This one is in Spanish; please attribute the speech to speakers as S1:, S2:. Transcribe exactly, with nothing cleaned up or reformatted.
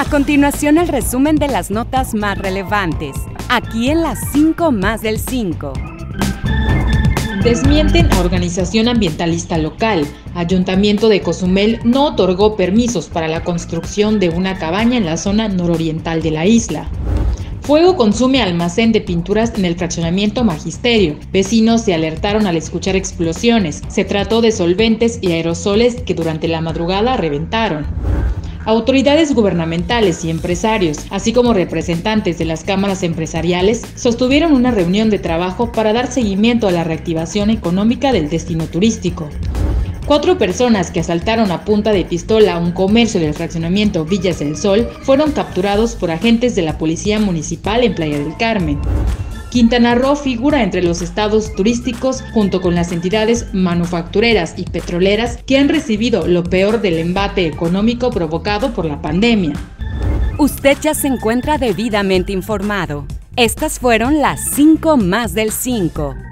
S1: A continuación, el resumen de las notas más relevantes, aquí en las cinco más del cinco.
S2: Desmienten a organización ambientalista local. Ayuntamiento de Cozumel no otorgó permisos para la construcción de una cabaña en la zona nororiental de la isla. Fuego consume almacén de pinturas en el fraccionamiento Magisterio. Vecinos se alertaron al escuchar explosiones. Se trató de solventes y aerosoles que durante la madrugada reventaron. Autoridades gubernamentales y empresarios, así como representantes de las cámaras empresariales, sostuvieron una reunión de trabajo para dar seguimiento a la reactivación económica del destino turístico. Cuatro personas que asaltaron a punta de pistola un comercio del fraccionamiento Villas del Sol fueron capturados por agentes de la Policía Municipal en Playa del Carmen. Quintana Roo figura entre los estados turísticos junto con las entidades manufactureras y petroleras que han recibido lo peor del embate económico provocado por la pandemia.
S1: Usted ya se encuentra debidamente informado. Estas fueron las cinco más del cinco.